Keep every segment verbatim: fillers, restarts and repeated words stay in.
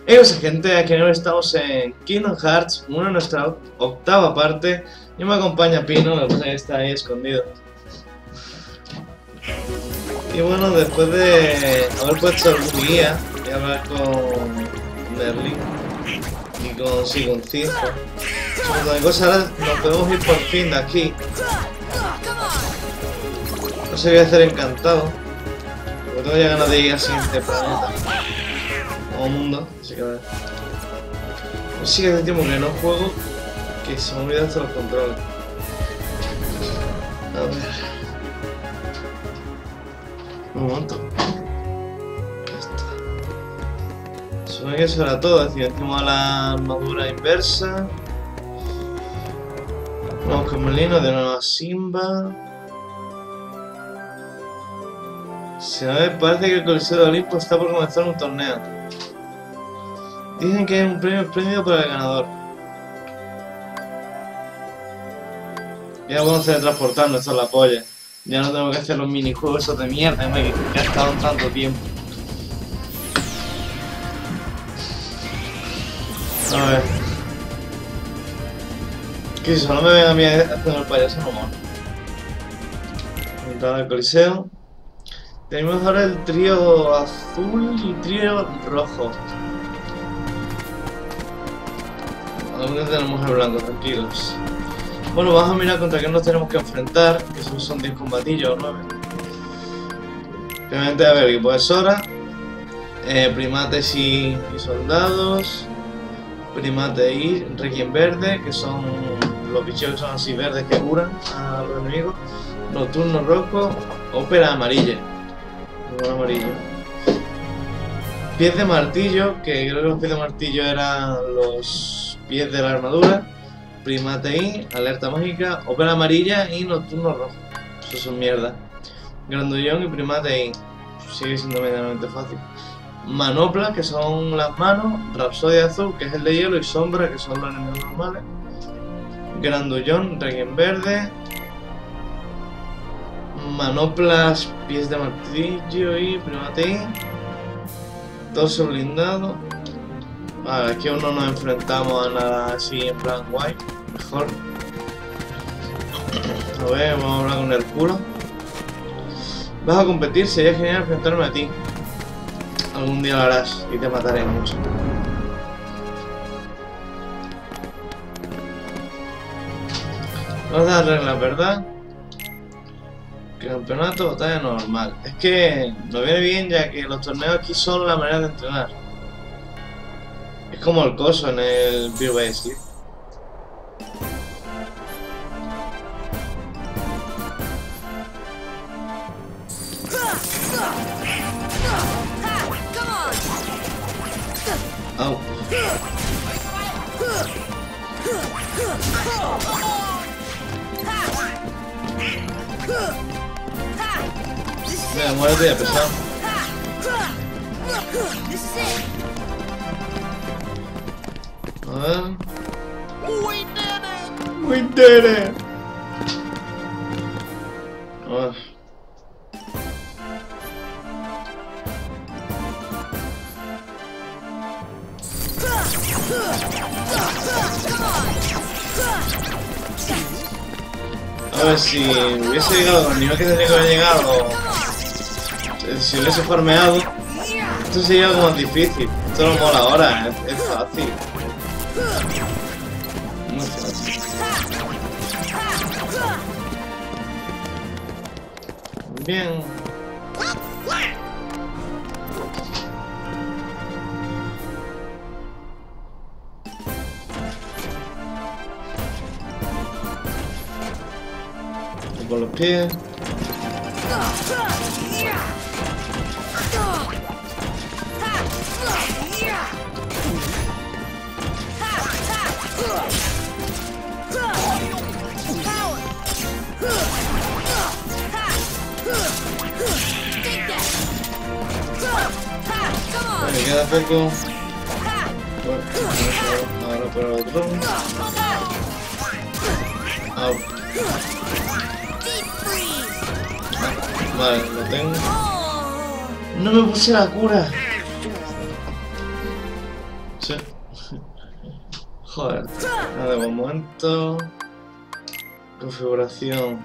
Hey, pues, gente, aquí ahora estamos en Kingdom Hearts uno, nuestra octava parte. Y me acompaña Pino, me pasa que está ahí escondido. Y bueno, después de haber puesto el guía y hablar con Merlin y con, sí, con Cinco, sobre cosas, ahora nos podemos ir por fin de aquí. No sé qué hacer encantado, porque tengo ya ganas de ir al siguiente planeta o mundo, así que a ver. Pues sí que hace tiempo que no juego, que se me olvidan hasta los controles. A ver. Un momento. Ya está. Supone que eso era todo, es decir, encima la armadura inversa. Vamos con Molino, de nuevo a Simba. Se me parece que el Coliseo de Olimpo está por comenzar un torneo. Dicen que hay un premio premio para el ganador. Ya podemos teletransportarnos, esto es la polla. Ya no tengo que hacer los minijuegos esos de mierda, me he gastado tanto tiempo. A ver. Que si solo me ven a mí haciendo el payaso, no mola. Entrar al Coliseo. Tenemos ahora el trío azul y trío rojo. Aún no tenemos el blanco, tranquilos. Bueno, vamos a mirar contra qué nos tenemos que enfrentar, que son, son diez combatillos o nueve. Obviamente, a ver, equipo de Sora, eh, primates y, y soldados, primate y Requiem verde, que son los bichos que son así verdes que curan a los enemigos, nocturno rojo, ópera amarilla, amarillo. Pies de martillo, que creo que los pies de martillo eran los pies de la armadura. Primate I, alerta mágica, ópera amarilla y nocturno rojo. Eso son mierda. Grandullón y primate I. Sigue siendo medianamente fácil. Manopla, que son las manos. Rapsodia azul, que es el de hielo. Y sombra, que son los enemigos normales. Grandullón, Requiem verde. Manoplas, pies de martillo y primate I. Torso blindado. Vale, aquí aún no nos enfrentamos a nada así en plan guay. Mejor. A ver, vamos a hablar con el culo. Vas a competir, sería genial enfrentarme a ti. Algún día lo harás y te mataré mucho. Vamos a dar reglas, ¿verdad? Campeonato, batalla normal. Es que nos viene bien ya que los torneos aquí son la manera de entrenar. Es como el coso en el Beat by Sleep. Au. Venga, muérete ya, pesado. A ver. We did it! A ver. A ver, si hubiese llegado con el nivel que tendría que haber llegado, si hubiese farmeado, esto sería algo más difícil. Esto no mola ahora, es, es fácil. Muy fácil. Bien. Por los pies. Me queda poco. Bueno, ahora por el otro. Au. Vale, lo tengo. No me puse la cura. Sí. Joder. A ver, un momento. Configuración.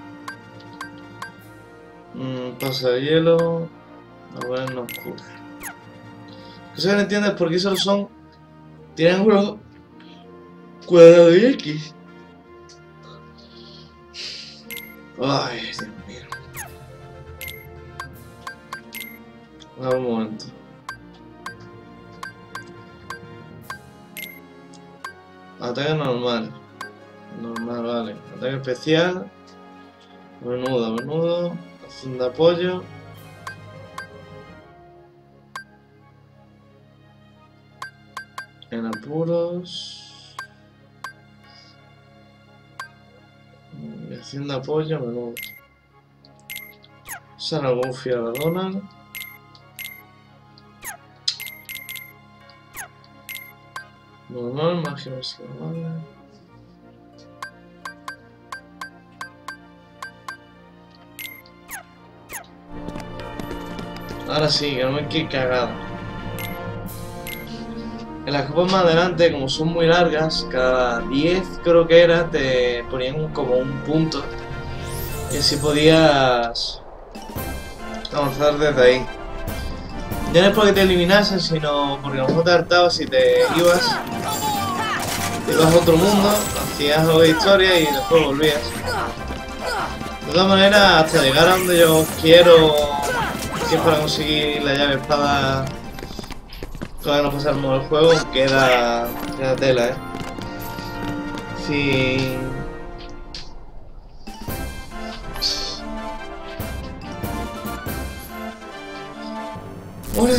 Mm, pasa de hielo. A ver, no oscuro. Eso que no entiendes por qué solo son triángulos cuadrado y X. Ay, Dios mío. A ver, un momento. Ataque normal. Normal, vale. Ataque especial. Menudo, menudo. Acción de apoyo. En apuros. Y acción de apoyo, menudo. Sana Goofy a la Donald. Normal, magia básica, vale. Ahora sí, que no me quede cagado. En las copas más adelante, como son muy largas, cada diez creo que era, te ponían como un punto. Y así podías avanzar desde ahí. Ya no es porque te eliminasen, sino porque a lo mejor te hartabas y te ibas. Te ibas a otro mundo, hacías algo de historia y después volvías. De todas maneras, hasta llegar a donde yo quiero, que es para conseguir la llave espada, todavía no pasamos el juego, queda, queda tela, eh. Sí. Uy.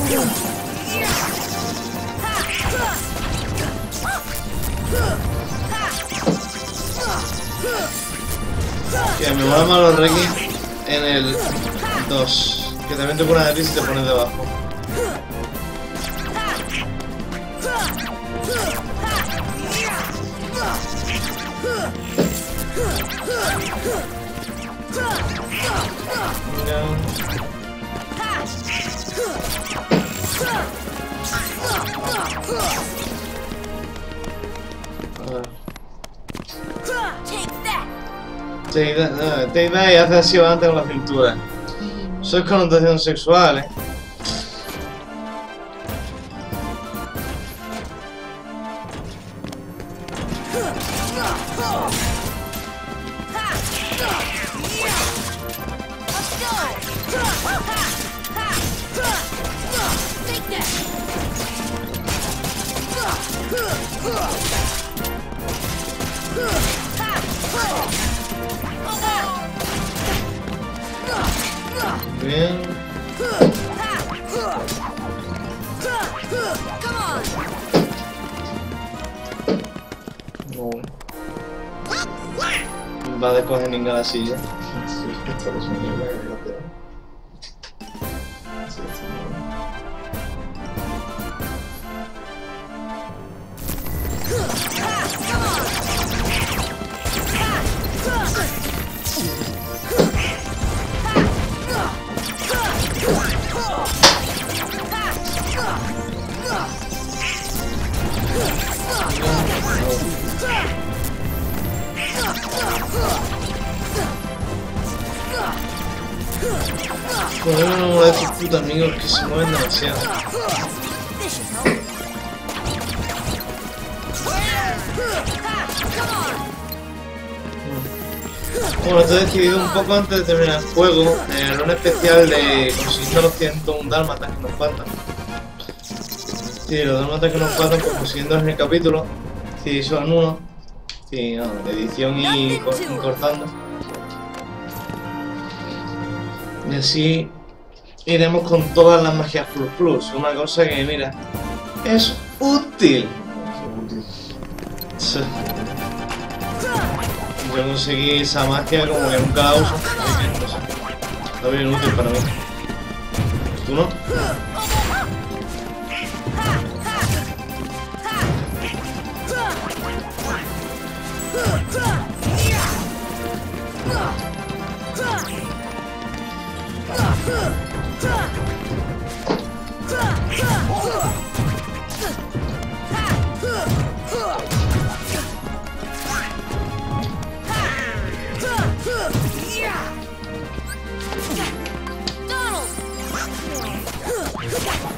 Que me mola más los Reiki en el dos, que también te pones aquí si te pones debajo. Mira. Take that, no, take that y hace así adelante con la cintura. Eso es connotación sexual, eh. Bien. No. Va a coger ninguna la silla. Sí, esto es un nivel de lateral. Sí, está bien. Joder, uno de estos putos amigos que se mueven demasiado. Bueno, esto he decidido un poco antes de terminar el juego, en un especial de consiguiendo los ciento uno dálmatas que nos faltan. Sí, los dálmatas que nos faltan, pues consiguiendo en el capítulo, sí, son uno. Sí, no, edición y, y cortando. Y así iremos con todas las magias plus plus, una cosa que, mira, es útil. Sí. Yo conseguí esa magia como que nunca la uso, está bien útil para mí. ¿Tú no?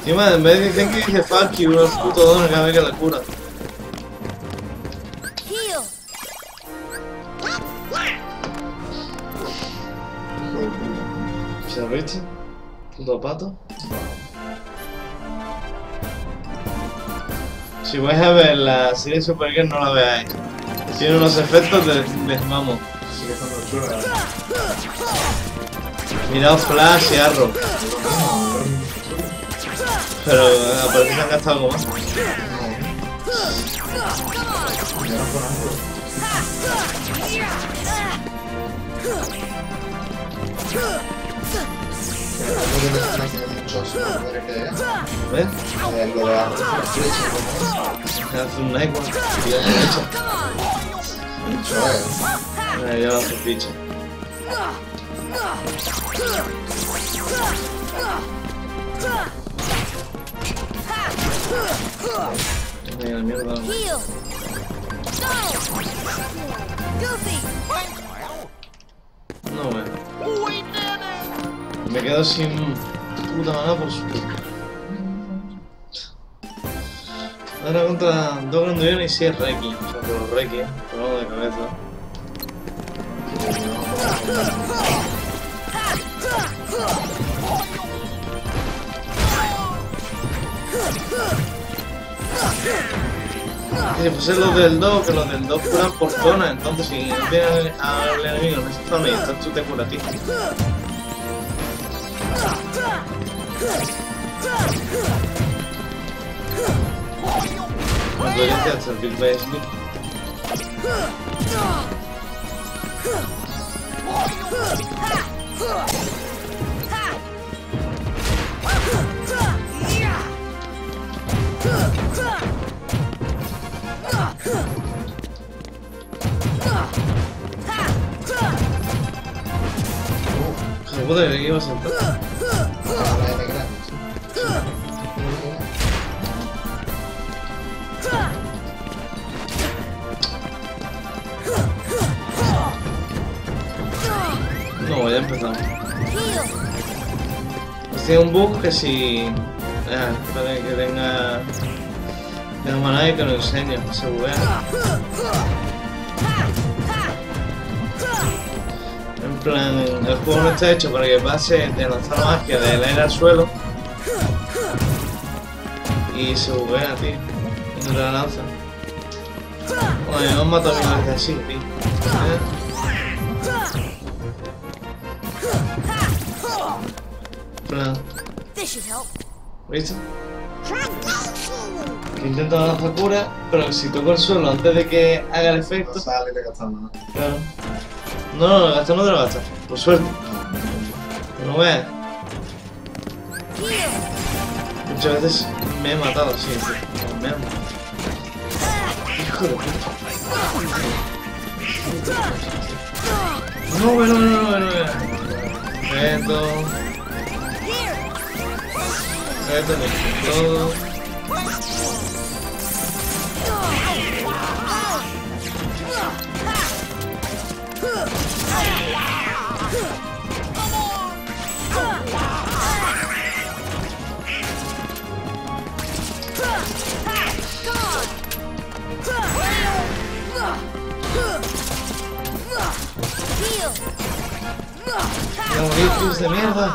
Encima, en vez de dicen que dice fuck you, unos puto dones cada vez que la cura. ¿Se ha visto? Puto pato. Si vais a ver la serie Supergirl, no la veáis. Tiene unos efectos de, de vamos. Sigue estando chula. Mirad Flash y Arrow. Pero parece que han gastado algo más. Ya no con algo. ¿Ves? Lo de la flecha, Me hace un Nightwatch. mucho, eh. Me lleva su ficha. Venga, mierda. No, bueno. Me quedo sin puta mana por su. Ahora contra dos grandullones y seis Reiki. O sea, por los Reiki, por uno de cabeza. Si fuesen los del dos, que los del dos curan por zona, entonces si no tienes al enemigo en esa zona y estás tú te cura a ti. Cuando ya te hace el Big Bang Sleep. Joder, que iba a saltar. No, ya empezamos. Tiene un bug que si... Ah, espera que tenga... Tenga maná y que lo enseñe, se buguea. En plan, el juego no está hecho para que pase de lanzar magia del aire al suelo y se buguea, tío, y no te la lanza. Bueno, me han matado mil veces así, tío. ¿Eh? En plan, ¿viste? Que intento lanzar cura, pero si toco el suelo antes de que haga el efecto... No sale y te gastas nada. Claro. No, no, no, gasto no te lo gastas, por suerte. No veas. Muchas veces me he matado así, tío. Me han... Hijo de puta. No, bueno, no, no, no, no. Esto. Esto, todo. ¡Los de mierda!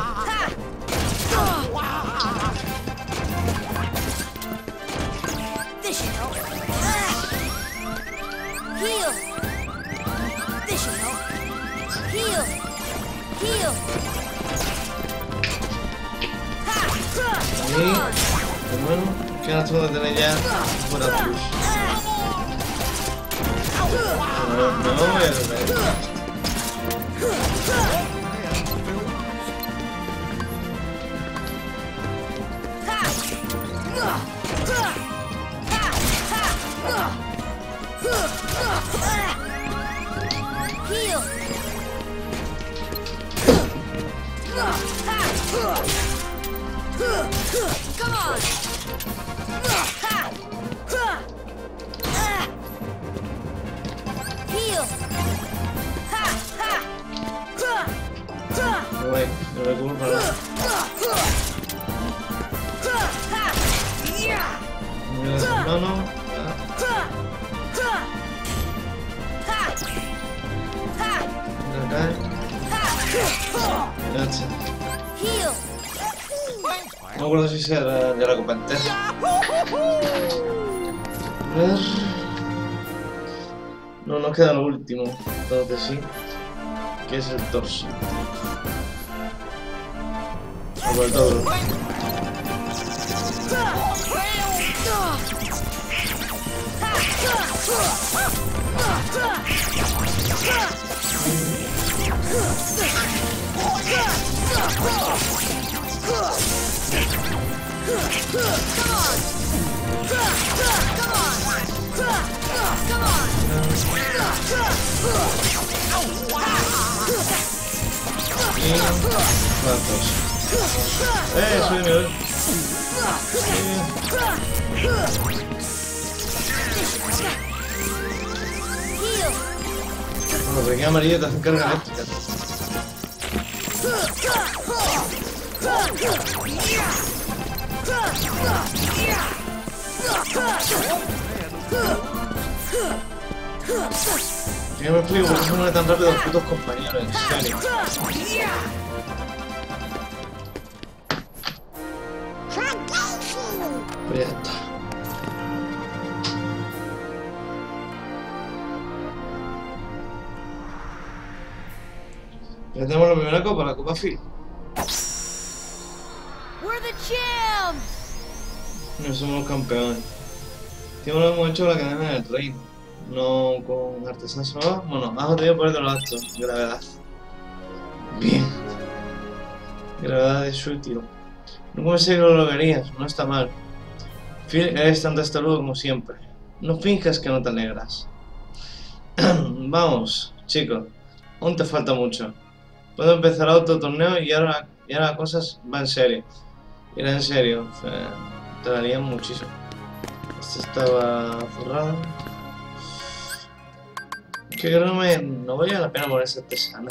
Y, bueno, que ahora tengo que tener ya fuera push. No, no, no, no. Come on! Heal! No voy, no voy a culpar. No, no. Ya cae. Ya está. No me acuerdo si será de la copa entera. A ver. No, nos queda lo último. Entonces sí. Que es el torso. A por el todo. Eh, soy nivel. Cuando te queda amarillo te hacen carga eléctrica. Yo me explico por qué se mueve tan rápido los putos compañeros, en serio. Pues ya está. Ya tenemos la primera copa, la copa Phil. No somos campeones. Tío, lo hemos hecho la cadena del reino. No con artesanos. Bueno, has obtenido poder de los actos. Gravedad. Bien. Gravedad es útil. No pensé que lo lograrías. No está mal. Phil, eres tan testarudo como siempre. No finjas que no te alegras. Vamos, chico. Aún te falta mucho. Puedo empezar otro torneo y ahora, y ahora las cosas van en serio. Irá en serio. Te darían muchísimo. Este estaba cerrado. Que creo que no, me, no valía la pena ponerse artesana.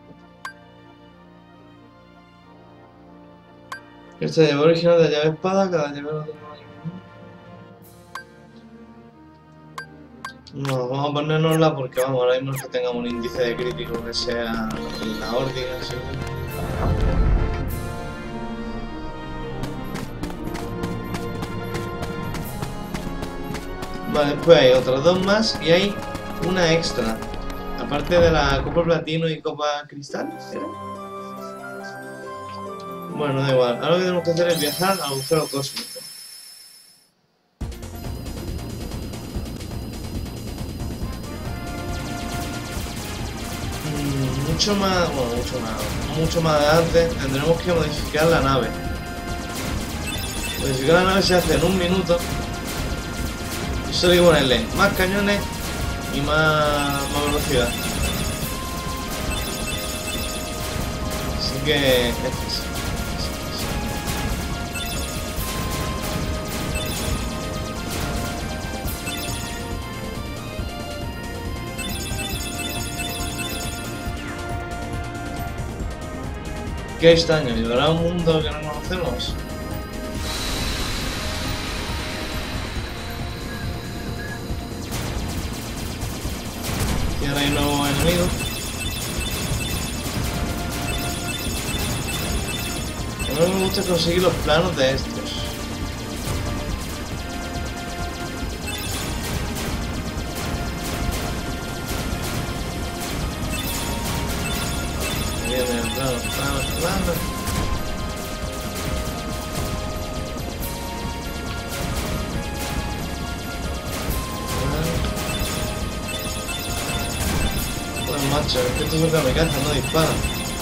Esta llave original de llave espada, cada llave lo tengo ahí. No, vamos a ponérnosla porque vamos, ahora mismo que tengamos un índice de crítico que sea la orden, así. Vale, después hay otras dos más y hay una extra. Aparte de la copa platino y copa cristal, ¿era? Bueno, da igual. Ahora lo que tenemos que hacer es viajar al agujero cósmico. Mm, mucho más... Bueno, mucho más... Mucho más adelante tendremos que modificar la nave. Modificar la nave se hace en un minuto. Y solo hay que ponerle más cañones y más, más velocidad. Así que... Este es. ¿Qué extraño? ¿Llegará a un mundo que no conocemos? Y ahora hay nuevos enemigos. A mí me gusta conseguir los planos de estos. Bien, bien, plano, plano, plano. Pues macho, es que estos son kamikazes, no disparan.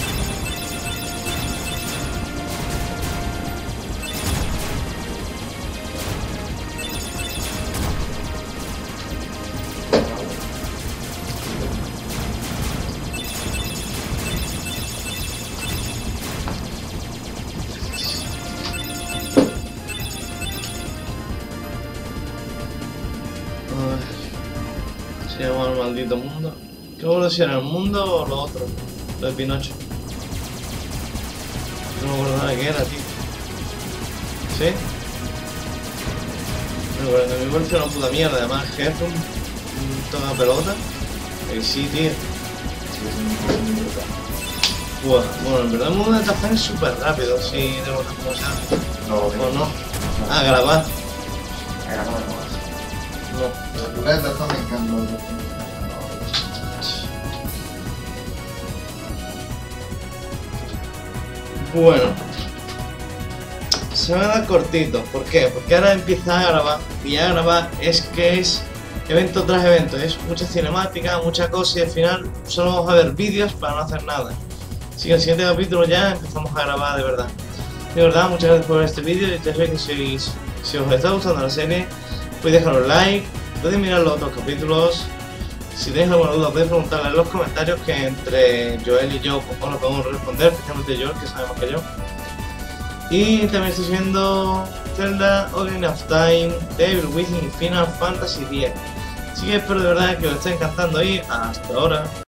Se llama el maldito mundo. ¿Qué bueno si era el mundo o lo otro? Lo de Pinocho. No me acuerdo nada de qué era, tío. ¿Sí? Pero cuarenta mil me parece una puta mierda, además que es un, un toda pelota. Y sí, tío. Bueno, bueno, en verdad el mundo de Tazán es súper rápido, si tengo que cosas. No, ¿O no? Ah, grabar. Era como No. la película de Tazán me encanta. Bueno. Se me da cortito, ¿por qué? Porque ahora empieza a grabar, y ya grabar es que es evento tras evento, es mucha cinemática, mucha cosa, y al final solo vamos a ver vídeos para no hacer nada. Así que en el siguiente capítulo ya empezamos a grabar de verdad. De verdad, muchas gracias por ver este vídeo, y ya sabéis que si, si os está gustando la serie, podéis dejar un like, podéis mirar los otros capítulos. Si tenéis alguna duda podéis preguntarle en los comentarios, que entre Joel y yo os lo podemos responder, especialmente Joel, que sabe más que yo. Y también estoy viendo Zelda Ocarina of Time, Devil Within y Final Fantasy diez. Así que espero de verdad que os esté encantando y hasta ahora.